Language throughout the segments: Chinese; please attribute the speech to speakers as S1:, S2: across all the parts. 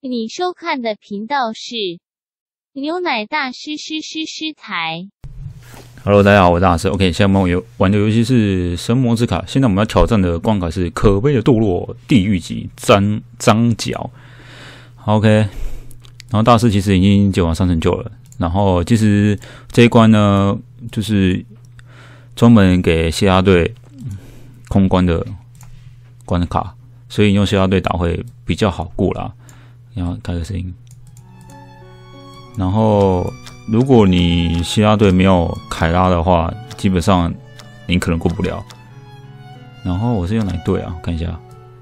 S1: 你收看的频道是牛奶大师台。
S2: Hello， 大家好，我是大师。OK， 现在我们玩的游戏是神魔之卡。现在我们要挑战的关卡是可悲的堕落地狱级张角。OK， 然后大师其实已经解完3成就了。然后其实这一关呢，就是专门给谢拉队空关的关卡，所以用谢拉队打会比较好过啦。然后开个声音。然后，如果你希拉队没有凯拉的话，基本上你可能过不了。然后我是用哪一队啊？看一下。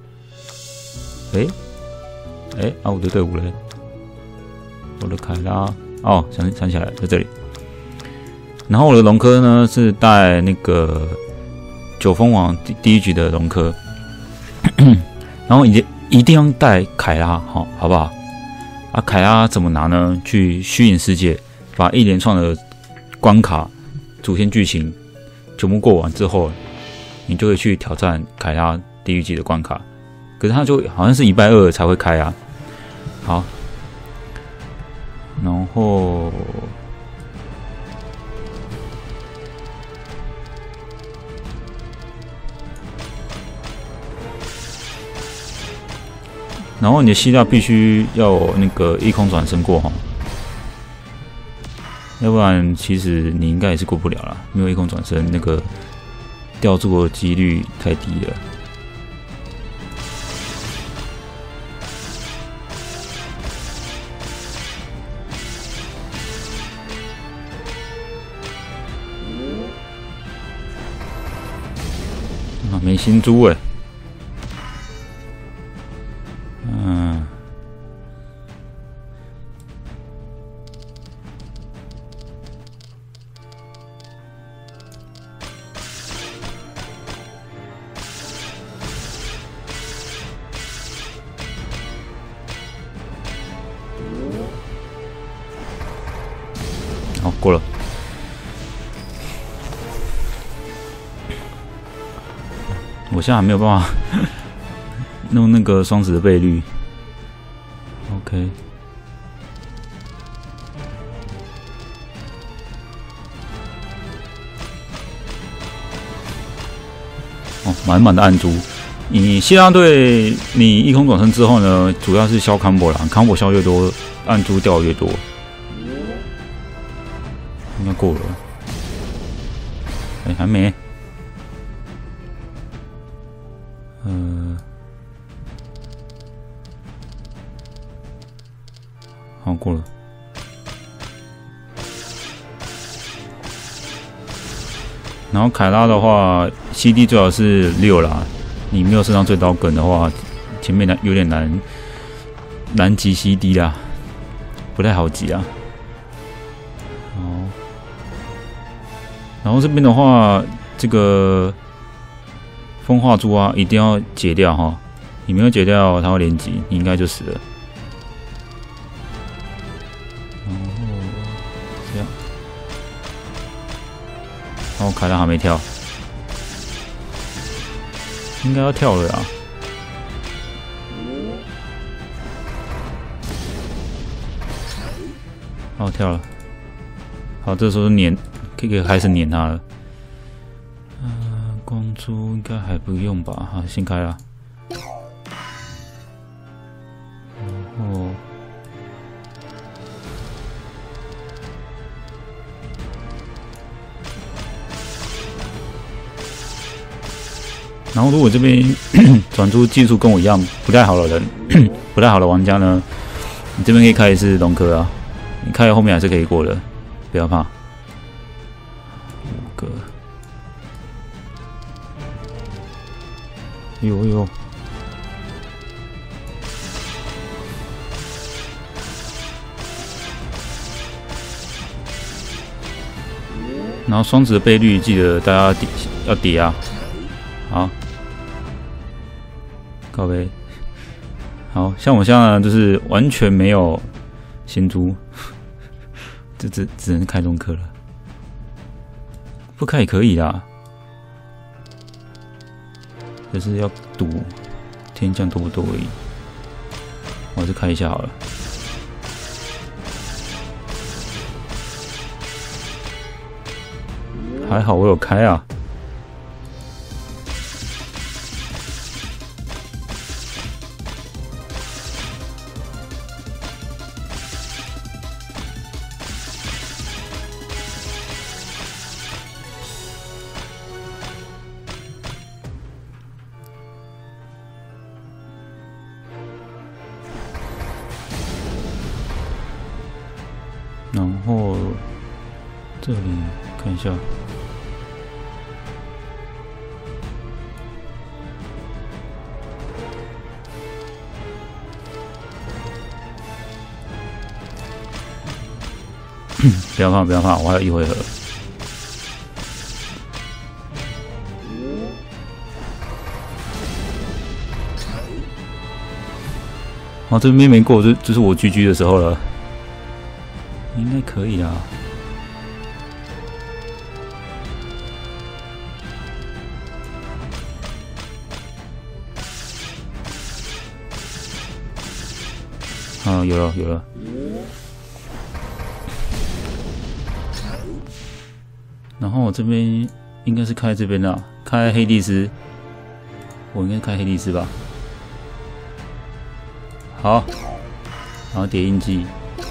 S2: 我的队伍嘞？我的凯拉哦，想起来了，在这里。然后我的龙科呢是带那个九峰王第一局的龙科，然后一定要带凯拉，好不好？凯拉怎么拿呢？去虚拟世界，把一连串的关卡、主线剧情全部过完之后，你就会去挑战凯拉地狱级的关卡。可是它就好像是1拜2才会开啊。好，然后你的希腊必须要有那个异空转身过哈，要不然其实你应该也是过不了啦。没有异空转身，那个掉注的几率太低了。没新珠欸。好，过了。我现在还没有办法弄那个双子的倍率。OK， 满满的暗珠。你希拉队你异空转身之后呢，主要是消康波啦，康波消越多，暗珠掉越多。应该过了。还没。好，过了。然后凯拉的话 ，CD 最好是6啦。你没有身上最刀梗的话，前面有点难击 CD 啦，不太好击啊。好，然后这边的话，这个风化珠啊，一定要解掉哈。你没有解掉，它会连击，你应该就死了。然后凯拉还没跳，应该要跳了啊！哦，跳了。好，这时候可以开始撵他了。光珠应该还不用吧？好，先开了。然后如果这边转出技术跟我一样不太好的人，不太好的玩家呢，你这边可以开一次龙科啊，你开后面还是可以过的，不要怕。5个，呦，然后双子的倍率记得大家要叠啊，好。靠北，好像我现在就是完全没有新珠，这只能开龙科了，不开也可以啦，就是要赌天降多不多而已。 我还是开一下好了。还好我有开啊。然后这里看一下，不要怕，不要怕，我还有一回合。哦，这边没过，就是我 GG 的时候了。应该可以啦。啊，有了有了。然后我这边应该是开这边啦，开黑帝斯。我应该开黑帝斯吧。好，然后叠印记。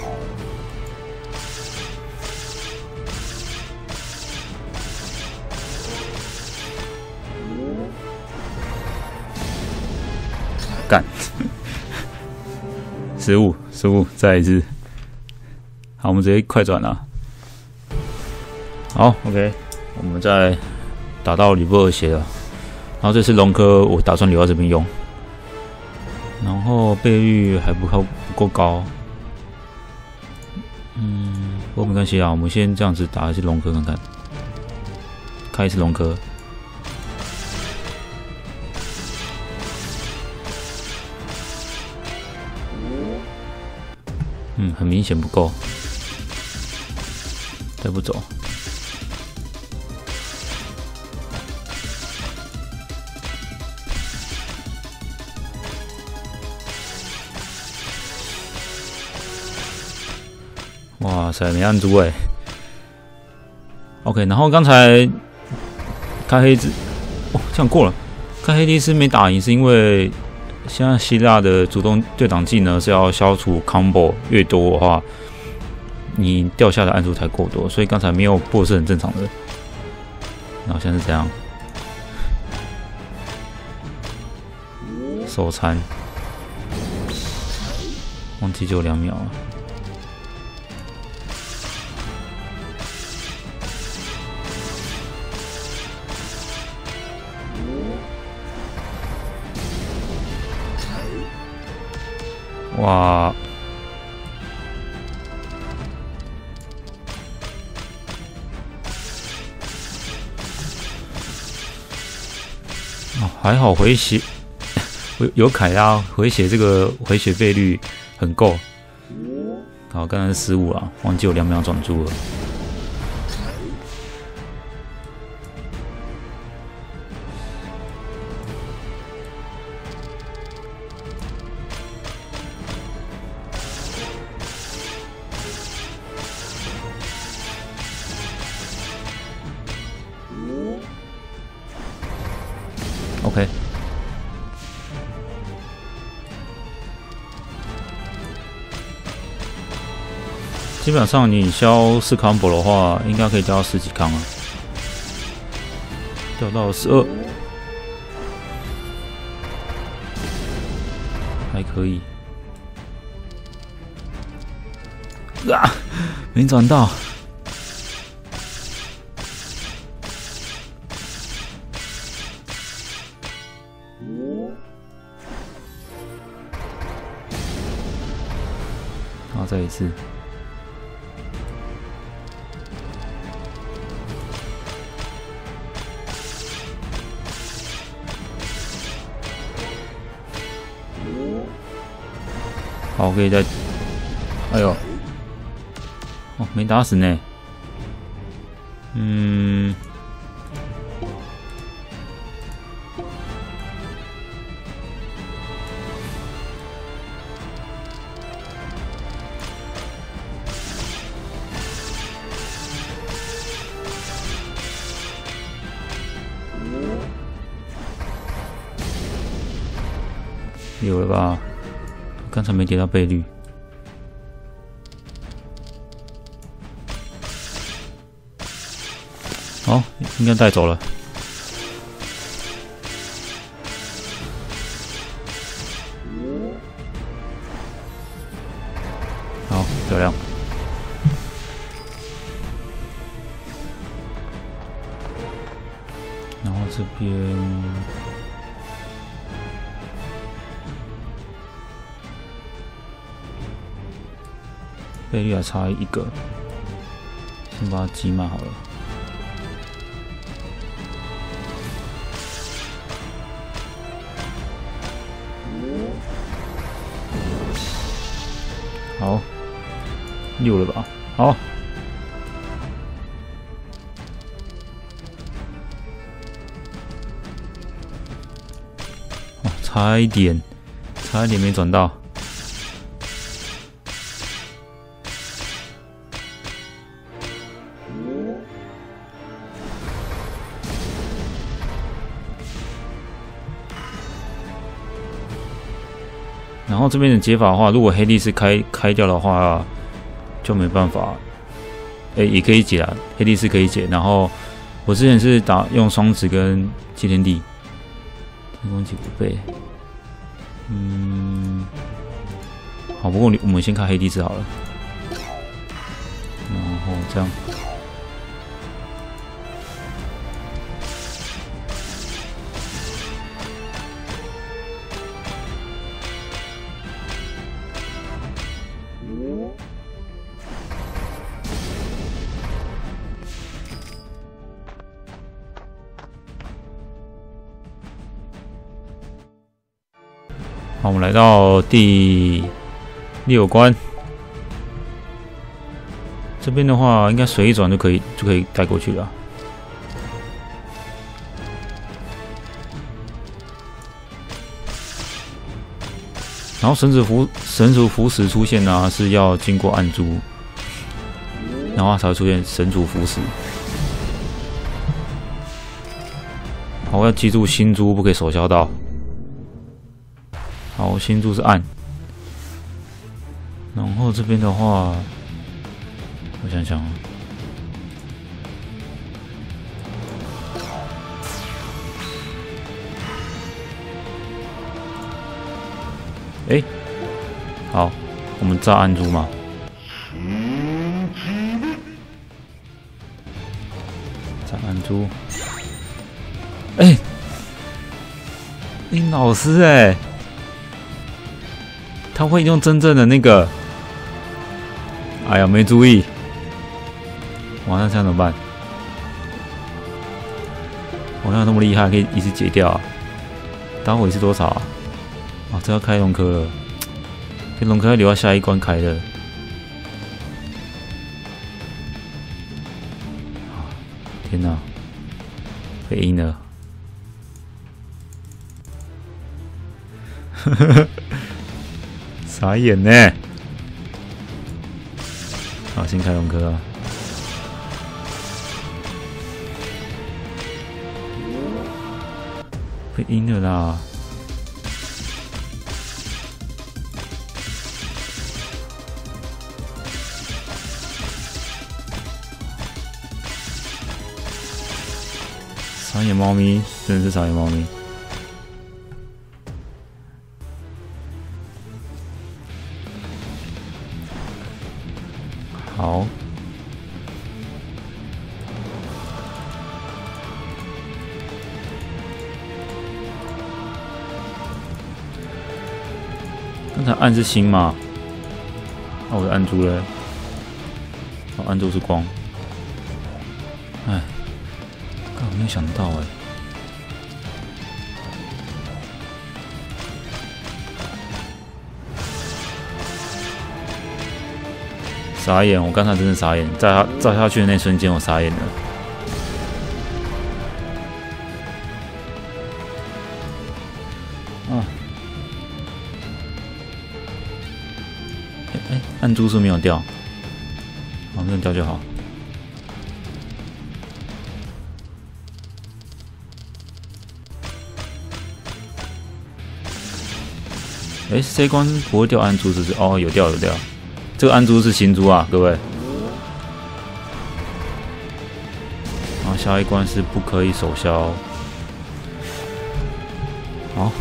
S2: 干，失误，再一次。好，我们直接快转了。好 ，OK， 我们再打到吕布尔血了。然后这次龙科我打算留在这边用。然后倍率还不够高。不过没关系啊，我们先这样子打一次龙科看看。开一次龙科。很明显不够，再不走。哇塞，没按住欸。OK， 然后刚才开黑子，哦，这样过了。开黑帝斯没打赢是因为。现在希腊的主动对挡技呢是要消除 combo 越多的话，你掉下的按数才够多，所以刚才没有破是很正常的。然后现在是这样，手残，忘记就2秒了。哇！哦，还好回血有凯拉回血，这个回血倍率很够。好，刚才失误了，忘记有2秒转住了。OK， 基本上你消4 combo 的话，应该可以掉到10几康啊，掉到12，还可以。啊，没转到。好，再一次。好，可以再。哎呦，哦，没打死呢。 有了吧？刚才没叠到倍率。好，应该带走了。好，漂亮。然后这边倍率还差一个，先把它挤满好了。好，6了吧？好，哦，差一点没转到。然后这边的解法的话，如果黑帝斯开掉的话，就没办法。也可以解啊，黑帝斯可以解。然后我之前是用双子跟祭天地，天攻击5倍。好，不过我们先看黑帝斯好了。然后这样。好，我们来到第6关，这边的话应该水一转就可以带过去了。然后神族符石出现呢，是要经过暗珠，然后才会出现神族符石。好，要记住星珠不可以手消到。好，星珠是暗，然后这边的话，我想想啊，好，我们炸暗珠嘛，炸暗珠，林老师他会用真正的那个，哎呀，没注意，哇，那这样怎么办？我哪有那么厉害，可以一次解掉啊？打火一次多少啊？啊，这要开龙科了，这龙科要留到下一关开的。天哪，被阴了！呵呵呵。傻眼呢！好，先开龙科啊！被阴了啦！傻眼猫咪，真的是傻眼猫咪。好，刚才暗是星嘛？那我的暗珠嘞？哦，暗珠是光。哎，刚没有想到傻眼！我刚才真的傻眼，在他照下去的那瞬间，我傻眼了。啊！暗珠是没有掉，好，没有掉就好。 这一关不会掉暗珠，是不是？哦，有掉。这个暗珠是新珠啊，各位。然后下一关是不可以手消。好。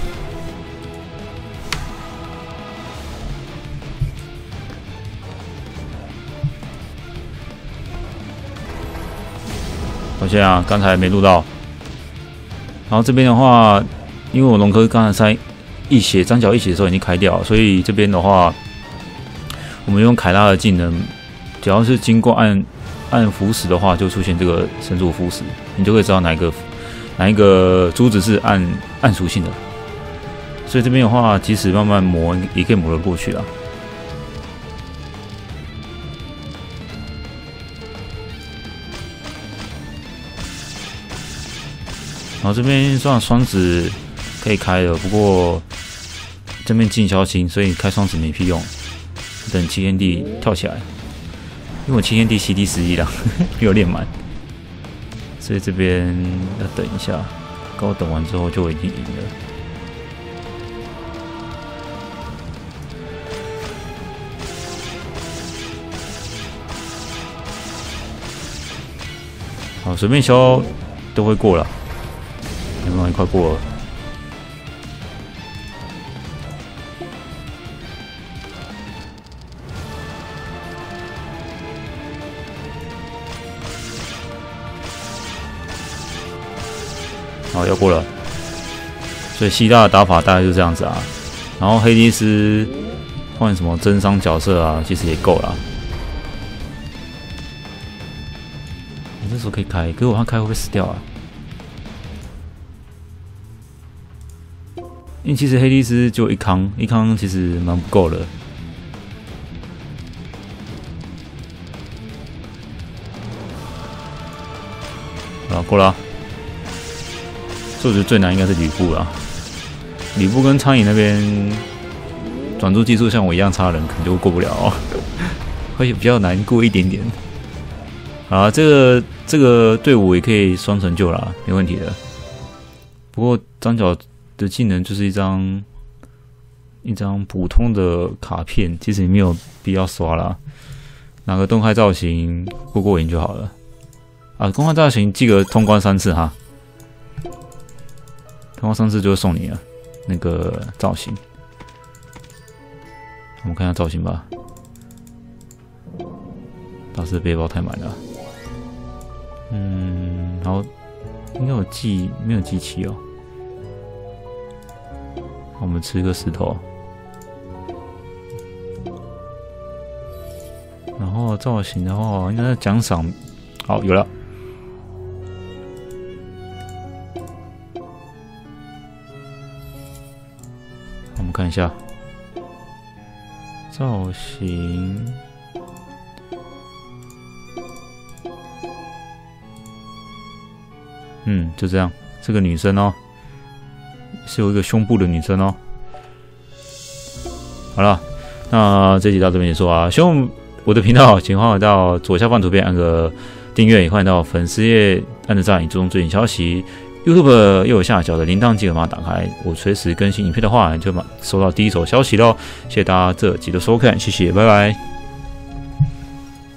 S2: 抱歉啊，刚才没录到。然后这边的话，因为我龙科刚才张角一血的时候已经开掉，所以这边的话，我们用凯拉的技能，只要是经过按符使的话，就出现这个神族符使，你就可以知道哪一个珠子是暗属性的。所以这边的话，即使慢慢磨，也可以磨得过去啊。然后这边算双子可以开了，不过这边进消星，所以开双子没屁用。等七天地跳起来，因为我七天地 CD 11了，没有练满，所以这边要等一下。跟我等完之后就已经赢了。好，随便消都会过了。没关系，快过了。好，要过了。所以希腊的打法大概就这样子啊。然后黑帝斯换什么真伤角色啊，其实也够了。你这时候可以开，可是我怕开会不会死掉啊？因为其实黑帝斯就一康其实蛮不够的。好，过了啊。所以我觉得最难应该是吕布啦。吕布跟苍蝇那边转注技术像我一样差的人，可能就过不了哦，会比较难过一点点。好，这个队伍也可以双成就啦，没问题的。不过张角的技能就是一张普通的卡片，其实你没有必要刷啦，拿个动态造型过瘾就好了。啊，动态造型记得通关3次哈，通关3次就会送你了那个造型。我们看一下造型吧。大师的背包太满了。然后应该没有集齐哦。我们吃个石头，然后造型的话，应该是奖赏。好，有了。我们看一下造型。就这样，是个女生哦。是有一个胸部的女生哦。好了，那这集到这边结束啊。希望我的频道，请欢迎到左下方图片按个订阅，也欢迎到粉丝页按个赞，以追踪最新消息。YouTube 右下角的铃铛记得把它打开，我随时更新影片的话，你就收到第一手消息咯。谢谢大家这集的收看，谢谢，拜拜。